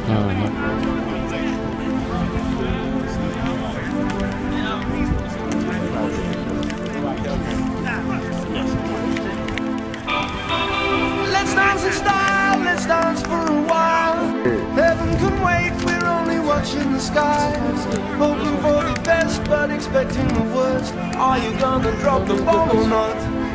Let's dance in style, let's dance for a while. Heaven can wait, we're only watching the skies. Hoping for the best, but expecting the worst. Are you gonna drop the bomb or not?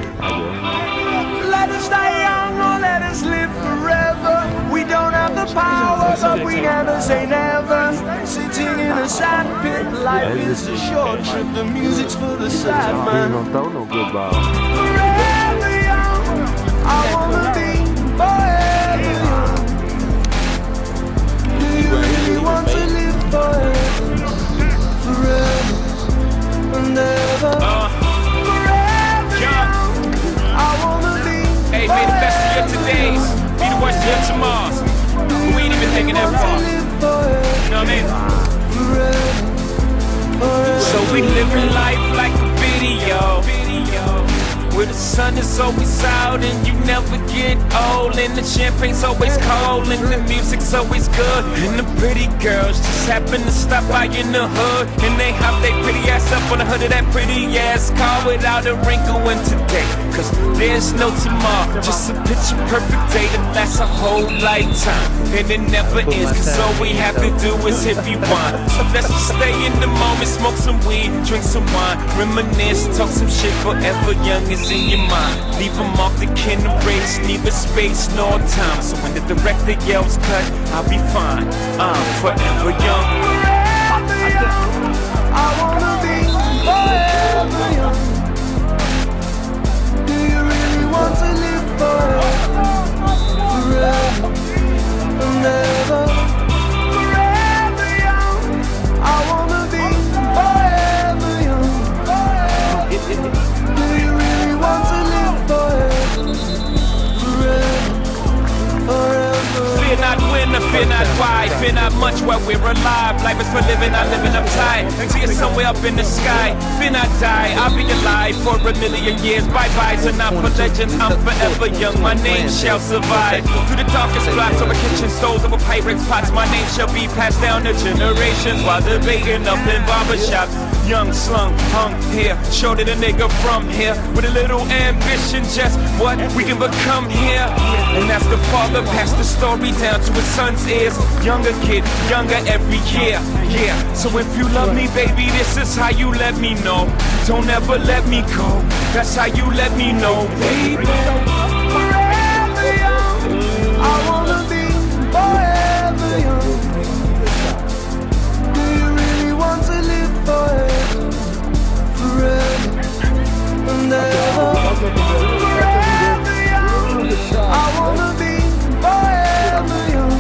Let us die young or let us live forever. We don't have the power, but we never say never. Sitting in a sandpit, life is a short trip. The music's for the sad man. Forever young, I wanna be forever young. Do you really want to live forever? Forever and ever. Forever young, I wanna be. Hey, may the best of your todays be the worst of your tomorrows. We ain't even thinking that far. You know what I mean? So we living life like a video, where the sun is always out and you never get old, and the champagne's always cold and the music's always good, and the pretty girls just happen to stop by in the hood, and they hop their pretty ass up on the hood of that pretty ass car without a wrinkle in today. Cause there's no tomorrow, just a picture perfect day that lasts a whole lifetime, and it never ends, cause all we have to do is hit rewind. So let's just stay in the moment, smoke some weed, drink some wine, reminisce, talk some shit. Forever young is in your mind. Leave them off the can erase, neither space nor time. So when the director yells cut, I'll be fine. I'm forever young. Forever young, I wanna be forever young. Do you really want to live forever? Forever and ever. Forever young, I wanna be forever young. Do you really want to live forever? Forever, forever. Fear not when or fear not why, fear not much while we're alive. Life is for living, not living uptight. See it somewhere up in the sky. Fear not die, I'll be alive for a million years. Bye-bye, so not for legends, I'm forever young. My name shall survive. Through the darkest blocks, over kitchen stoves, over Pyrex pots, my name shall be passed down to generations while debating up in barbershops. Young, slung, hung here, showed it a nigga from here with a little ambition, just what we can become here. And as the father passed the story down to his son's ears, younger kid, younger every year, yeah. So if you love me, baby, this is how you let me know. Don't ever let me go, that's how you let me know, baby. Forever young, I wanna be forever young. Do you really want to live forever? Forever and ever. Forever young, I wanna be forever young.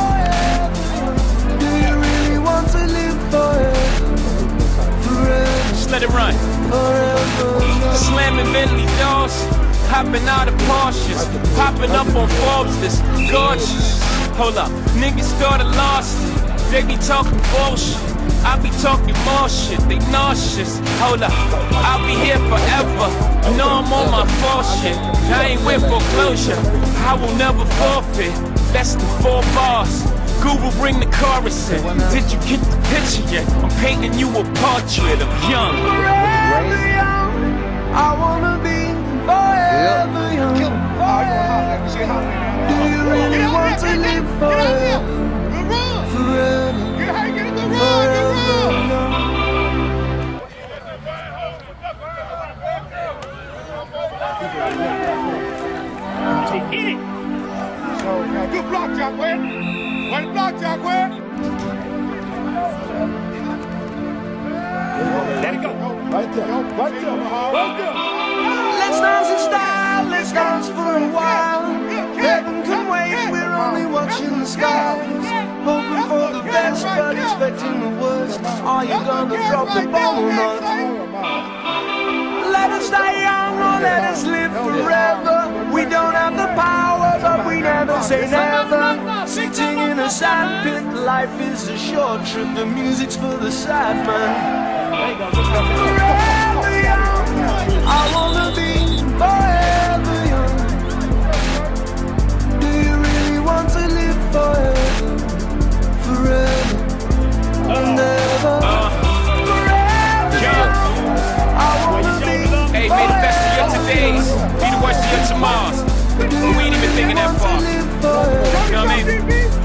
Do you really want to live forever? Forever. Just let it run. Forever. Slamming Bentley doors, hopping out of Porsches, popping up on Forbes list, gorgeous. Hold up, niggas thought I lost it. They be talking bullshit, I be talking more shit. They nauseous. Hold up, I'll be here forever. You know I'm on my fall shit. I ain't with foreclosure, I will never forfeit. That's the 4 bars. Google, bring the chorus in. Did you get the picture yet? I'm painting you a portrait of young. Forever young, I wanna be forever young. Do you really want to live forever? Forever, forever young. Good block, Jackway. One block, Jackway. Let it go. Right there. Right there. Right there. Let's dance in style, let's dance for a while. Heaven can wait, we're only watching the skies. Hoping for the best, but expecting the worst. Are you gonna drop the bomb or not? Let us die young or let us live forever. We don't have the power, but we never say never. Sitting in a sandpit, life is a short trip. The music's for the sad man. Forever young, I wanna be forever young. Do you really want to live forever? Mars. We ain't even thinking that far. You know what I mean?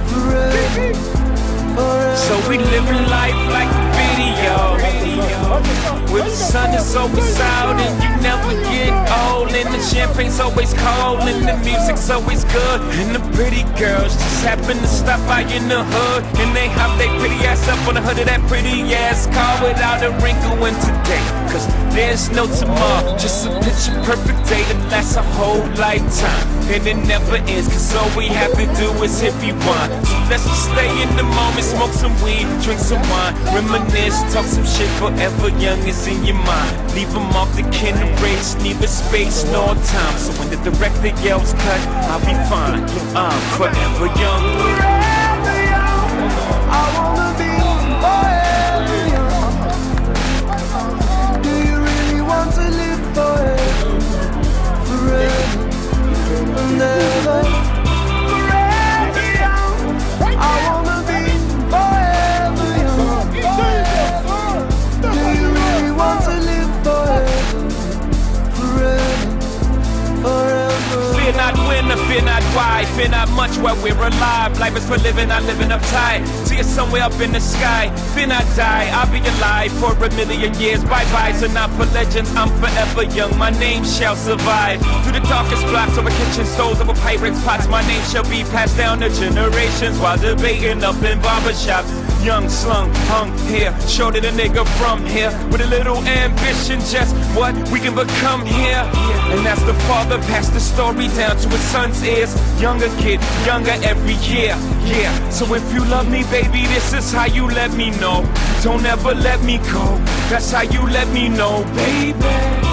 So we living life like a video, where the sun is always out and you never get old, and the champagne's always cold and the music's always good, and the pretty girls just happen to stop by in the hood, and they hop their pretty ass up on the hood of that pretty ass car without a wrinkle in today. Cause there's no tomorrow, just a picture perfect day that lasts a whole lifetime, and it never ends, cause all we have to do is hit rewind. So let's just stay in the moment, smoke some weed, drink some wine, reminisce, talk some shit, forever young is in your mind. Leave them off the kin race, neither space nor time. So when the director yells cut, I'll be fine. I'm forever young. Forever young, I wanna be forever young. Do you really want to live forever? Forever and ever. Forever young, I wanna be forever young. Do you really want to live forever? Forever, forever. Fear not when or fear not why, fear not much while we're alive. Life is for living, not living uptight. See us somewhere up in the sky. Fear not die, I'll be alive for a million years. Bye-byes are not for legends, I'm forever young. My name shall survive through the darkest blocks over kitchen stoves, over Pyrex pots. My name shall be passed down to generations while debating up in barbershops. Young, slung, hung here, showed it a nigga from here with a little ambition, just what we can become here. And as the father passed the story down to his son's ears, younger kid, younger every year, yeah. So if you love me, baby, this is how you let me know. Don't ever let me go, that's how you let me know, baby.